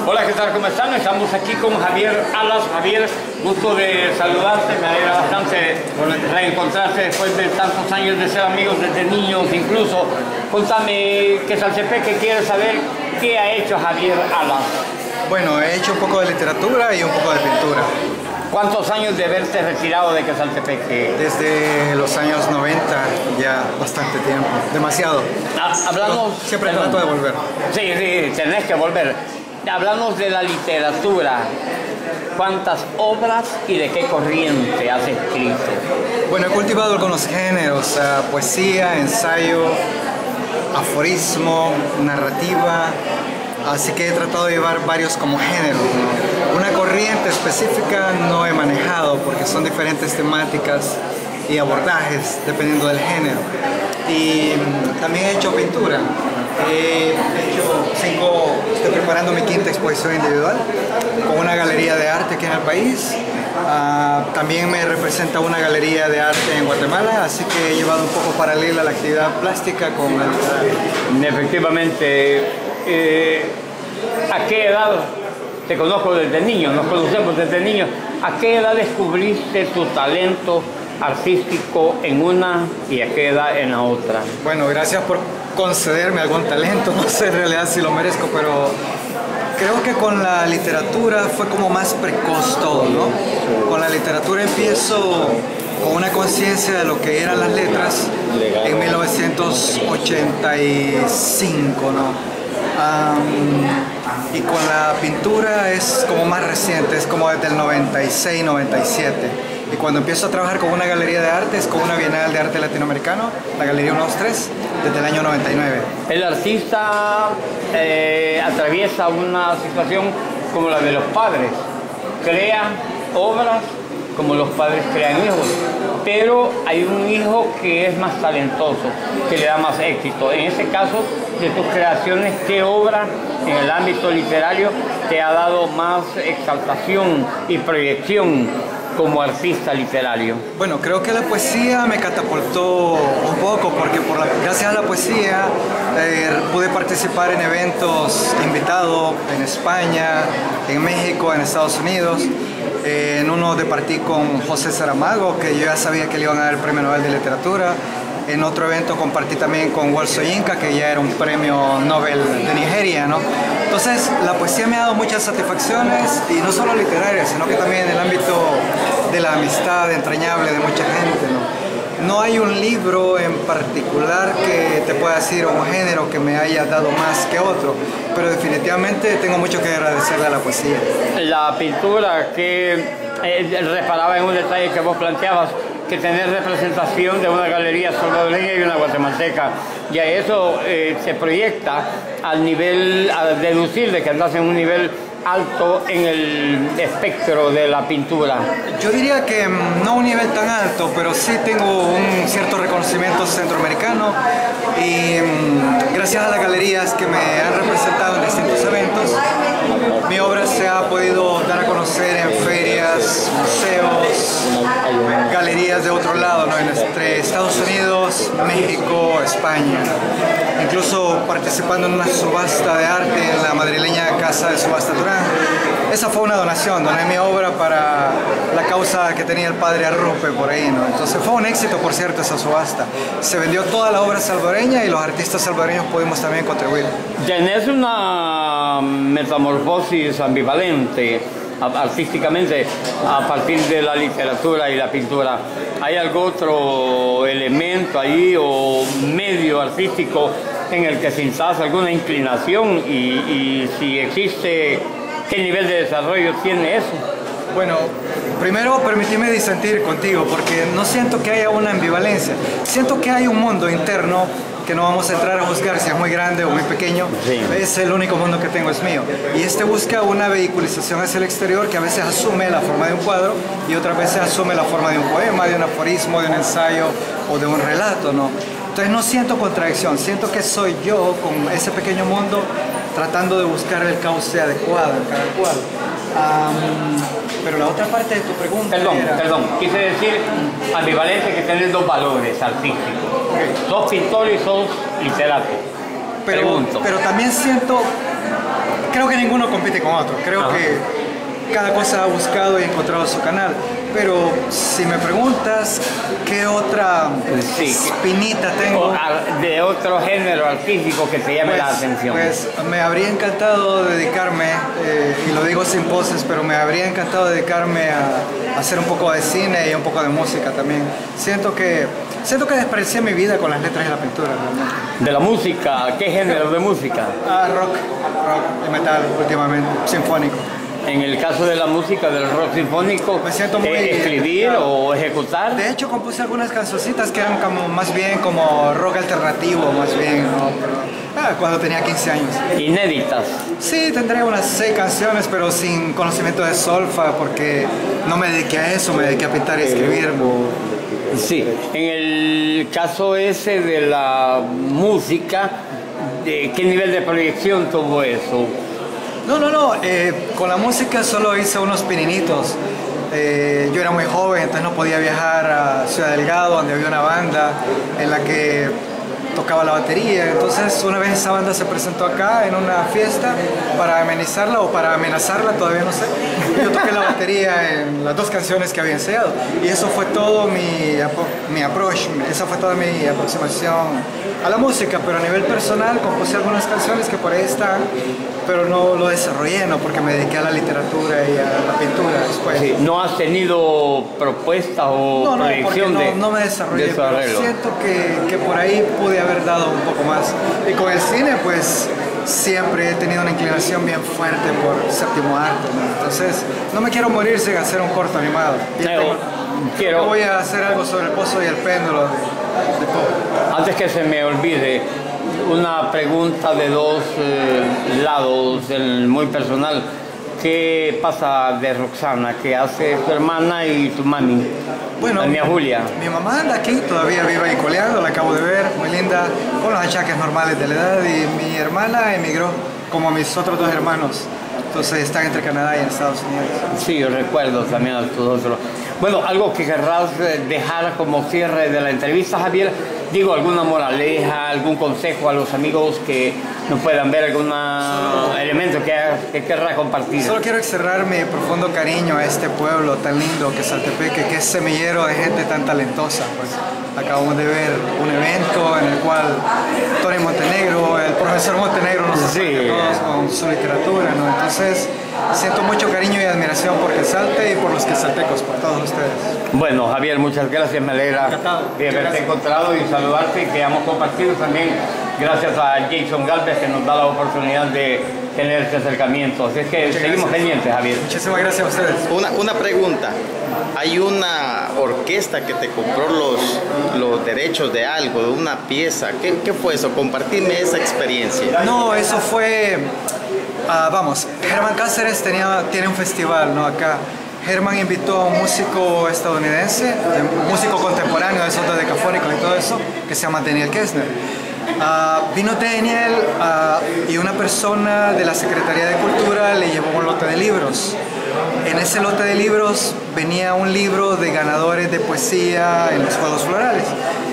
Hola, ¿qué tal? ¿Cómo están? Estamos aquí con Javier Alas. Javier, gusto de saludarte, me alegra bastante reencontrarte después de tantos años de ser amigos desde niños incluso. Contame, Quesaltepeque quiere saber qué ha hecho Javier Alas. Bueno, he hecho un poco de literatura y un poco de pintura. ¿Cuántos años de haberte retirado de Quesaltepeque? Desde los años 90, ya bastante tiempo, demasiado. Hablamos... Siempre trato de volver. Sí, tenés que volver. Hablamos de la literatura. ¿Cuántas obras y de qué corriente has escrito? Bueno, he cultivado algunos géneros, poesía, ensayo, aforismo, narrativa, así que he tratado de llevar varios como géneros, ¿no? Una corriente específica no he manejado porque son diferentes temáticas y abordajes dependiendo del género. Y también he hecho pintura. Estoy preparando mi quinta exposición individual con una galería de arte aquí en el país. También me representa una galería de arte en Guatemala, así que he llevado un poco paralela la actividad plástica con la literatura. Efectivamente, ¿a qué edad? Te conozco desde niño, nos conocemos desde niños. ¿A qué edad descubriste tu talento artístico en una y a qué edad en la otra? Bueno, gracias por concederme algún talento, no sé en realidad si lo merezco, pero creo que con la literatura fue como más precoz todo, ¿no? Con la literatura empiezo con una conciencia de lo que eran las letras en 1985, ¿no? Y con la pintura es como más reciente, es como desde el 96, 97. Y cuando empiezo a trabajar con una galería de arte es con una Bienal de Arte Latinoamericano, la Galería 123, desde el año 99. El artista atraviesa una situación como la de los padres. Crea obras como los padres crean hijos, pero hay un hijo que es más talentoso, que le da más éxito. En este caso, de tus creaciones, ¿qué obra en el ámbito literario te ha dado más exaltación y proyección como artista literario? Bueno, creo que la poesía me catapultó un poco porque gracias a la poesía pude participar en eventos invitado en España, en México, en Estados Unidos. En uno departí con José Saramago, que yo ya sabía que le iban a dar el Premio Nobel de Literatura. En otro evento compartí también con Wole Soyinka, que ya era un premio Nobel de Nigeria, ¿no? Entonces, la poesía me ha dado muchas satisfacciones, y no solo literarias, sino que también en el ámbito de la amistad entrañable de mucha gente, ¿no? No hay un libro en particular que te pueda decir, o un género que me haya dado más que otro, pero definitivamente tengo mucho que agradecerle a la poesía. La pintura, que reparaba en un detalle que vos planteabas, que tener representación de una galería salvadoreña y una guatemalteca, y a eso se proyecta al nivel, a deducir de que andas en un nivel alto en el espectro de la pintura. Yo diría que no un nivel tan alto, pero sí tengo un cierto reconocimiento centroamericano, y gracias a las galerías que me han representado en distintos eventos, mi obra se ha podido dar a conocer en ferias, museos, galerías de otro lado, ¿no? Entre Estados Unidos, México, España. Incluso participando en una subasta de arte en la madrileña Casa de Subasta Durán. Esa fue una donación, doné mi obra para la causa que tenía el padre Arrupe por ahí, ¿no? Entonces fue un éxito, por cierto, esa subasta. Se vendió toda la obra salvadoreña y los artistas salvadoreños pudimos también contribuir. Tenés una metamorfosis ambivalente artísticamente a partir de la literatura y la pintura. ¿Hay algún otro elemento ahí o medio artístico en el que sintas alguna inclinación y si existe, qué nivel de desarrollo tiene eso? Bueno, primero permíteme disentir contigo porque no siento que haya una ambivalencia. Siento que hay un mundo interno que no vamos a entrar a juzgar si es muy grande o muy pequeño. Sí. Es el único mundo que tengo, es mío. Y este busca una vehiculización hacia el exterior que a veces asume la forma de un cuadro y otras veces asume la forma de un poema, de un aforismo, de un ensayo o de un relato, ¿no? Entonces no siento contradicción, siento que soy yo con ese pequeño mundo tratando de buscar el cauce adecuado en cada cual. Pero la otra parte de tu pregunta Perdón, quise decir ambivalente, que tenés dos valores artísticos. Okay. Sos pintor y sos literato. Pero también siento creo que ninguno compite con otro. Creo que cada cosa ha buscado y encontrado su canal. Pero si me preguntas qué otra espinita tengo... de otro género artístico que te llame la atención. Pues me habría encantado dedicarme, y lo digo sin poses, pero me habría encantado dedicarme a hacer un poco de cine y un poco de música también. Siento que desperdicié mi vida con las letras y la pintura, realmente. ¿De la música? ¿Qué género de música? Rock y metal últimamente, sinfónico. En el caso de la música, del rock sinfónico, me siento muy ¿escribir o ejecutar? De hecho, compuse algunas cancioncitas que eran como, más bien como rock alternativo, más bien, ¿no? Cuando tenía 15 años. ¿Inéditas? Sí, tendré unas 6 canciones, pero sin conocimiento de solfa, porque no me dediqué a eso, me dediqué a pintar y escribir. Sí, en el caso ese de la música, ¿qué nivel de proyección tuvo eso? No, con la música solo hice unos pininitos. Yo era muy joven, entonces no podía viajar a Ciudad Delgado, donde había una banda en la que tocaba la batería. Entonces una vez esa banda se presentó acá en una fiesta para amenizarla o para amenazarla, todavía no sé. Yo toqué la batería en las 2 canciones que había ensayado y eso fue todo mi approach, esa fue toda mi aproximación a la música, pero a nivel personal compuse algunas canciones que por ahí están, pero no lo desarrollé, ¿no? Porque me dediqué a la literatura y a la pintura después. Sí, ¿no has tenido propuestas o proyección de no me desarrollé, pero siento que por ahí pude haber dado un poco más. Y con el cine, pues siempre he tenido una inclinación bien fuerte por séptimo arte, ¿no? Entonces no me quiero morir sin hacer un corto animado. Voy a hacer algo sobre el pozo y el péndulo de Poe. Antes que se me olvide, una pregunta de 2 lados, muy personal. ¿Qué pasa de Roxana? ¿Qué hace tu hermana y tu mami? Bueno, la mía Julia. Mi mamá anda aquí, todavía vive ahí coleando, la acabo de ver, muy linda, con los achaques normales de la edad, y mi hermana emigró, como mis otros 2 hermanos. Entonces están entre Canadá y Estados Unidos. Sí, yo recuerdo también a tus otros. Bueno, algo que querrás dejar como cierre de la entrevista, Javier. Digo, alguna moraleja, algún consejo a los amigos que no puedan ver algún elemento que querrás compartir. Solo quiero externar mi profundo cariño a este pueblo tan lindo que es Saltepeque, que es semillero de gente tan talentosa. Pues acabamos de ver un evento en el cual Tony Montenegro, el profesor Montenegro, nos acerca a todos con su literatura, ¿no? Entonces siento mucho cariño y admiración por Quesalte y por los quesaltecos, por todos ustedes. Bueno, Javier, muchas gracias, me alegra de haberte encontrado y saludarte, y que hayamos compartido también gracias a Jason Galvez, que nos da la oportunidad de tener este acercamiento. Así es que seguimos pendientes, Javier. Muchísimas gracias a ustedes. Una pregunta. Hay una orquesta que te compró los derechos de algo, de una pieza. ¿Qué fue eso? Compartirme esa experiencia. No, eso fue... vamos, Germán Cáceres tiene un festival, ¿no? Acá. Germán invitó a un músico estadounidense, un músico contemporáneo de esos decafónicos y todo eso, que se llama Daniel Kessner. Vino Daniel y una persona de la Secretaría de Cultura le llevó un lote de libros. En ese lote de libros venía un libro de ganadores de poesía en los Juegos Florales.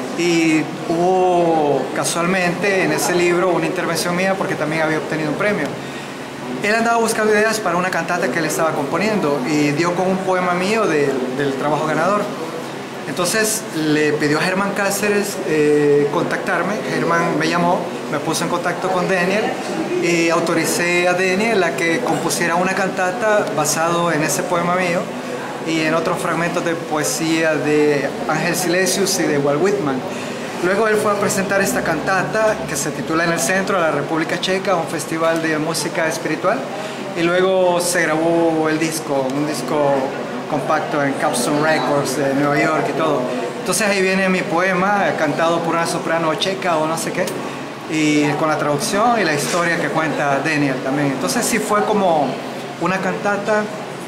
Y hubo casualmente en ese libro una intervención mía porque también había obtenido un premio. Él andaba buscando ideas para una cantata que él estaba componiendo y dio con un poema mío del trabajo ganador. Entonces le pidió a Germán Cáceres contactarme. Germán me llamó, me puso en contacto con Daniel y autoricé a Daniel a que compusiera una cantata basado en ese poema mío y en otros fragmentos de poesía de Ángel Silesius y de Walt Whitman. Luego él fue a presentar esta cantata que se titula En el Centro de la República Checa, un festival de música espiritual, y luego se grabó el disco, un disco compacto en Capstone Records de Nueva York y todo. Entonces ahí viene mi poema cantado por una soprano checa o no sé qué, y con la traducción y la historia que cuenta Daniel también. Entonces sí fue como una cantata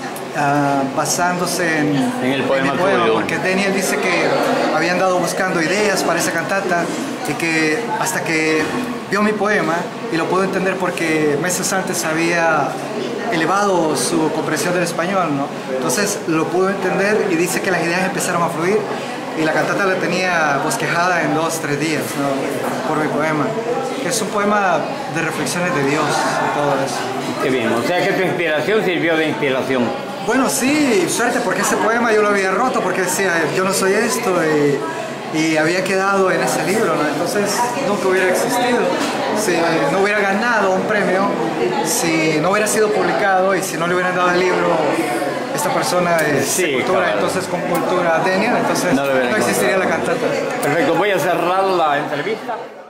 basándose en el poema, porque Daniel dice que había andado buscando ideas para esa cantata y que hasta que vio mi poema y lo pudo entender porque meses antes había elevado su comprensión del español, ¿no? Entonces lo pudo entender y dice que las ideas empezaron a fluir y la cantata la tenía bosquejada en 2-3 días, ¿no? Por mi poema. Es un poema de reflexiones de Dios y todo eso. Qué bien, o sea que tu inspiración sirvió de inspiración. Bueno, sí, suerte, porque ese poema yo lo había roto, porque decía, yo no soy esto, y había quedado en ese libro, ¿no? Entonces nunca hubiera existido si no hubiera ganado un premio, si no hubiera sido publicado y si no le hubieran dado el libro esta persona de Sepultura, claro. entonces con cultura Daniel, entonces no existiría la cantata. Perfecto, voy a cerrar la entrevista.